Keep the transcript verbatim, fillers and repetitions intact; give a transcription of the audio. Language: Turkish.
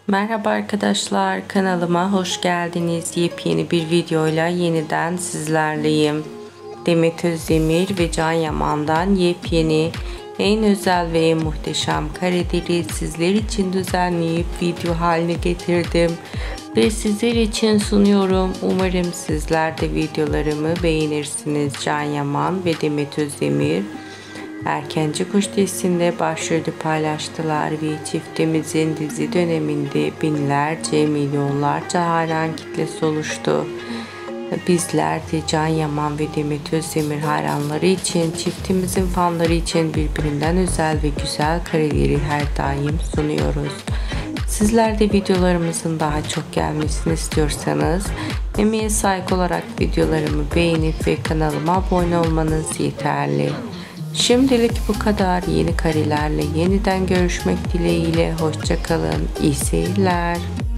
Merhaba arkadaşlar, kanalıma hoş geldiniz. Yepyeni bir videoyla yeniden sizlerleyim. Demet Özdemir ve Can Yaman'dan yepyeni, en özel ve en muhteşem kareleri sizler için düzenleyip video haline getirdim ve sizler için sunuyorum. Umarım sizler de videolarımı beğenirsiniz. Can Yaman ve Demet Özdemir Erkenci Kuş dizisinde başrolü paylaştılar ve çiftimizin dizi döneminde binlerce, milyonlarca hayran kitlesi oluştu. Bizler de Can Yaman ve Demet Özdemir hayranları için, çiftimizin fanları için birbirinden özel ve güzel kareleri her daim sunuyoruz. Sizler de videolarımızın daha çok gelmesini istiyorsanız emeğe saygı olarak videolarımı beğenip ve kanalıma abone olmanız yeterli. Şimdilik bu kadar. Yeni karelerle yeniden görüşmek dileğiyle. Hoşça kalın. İyi seyirler.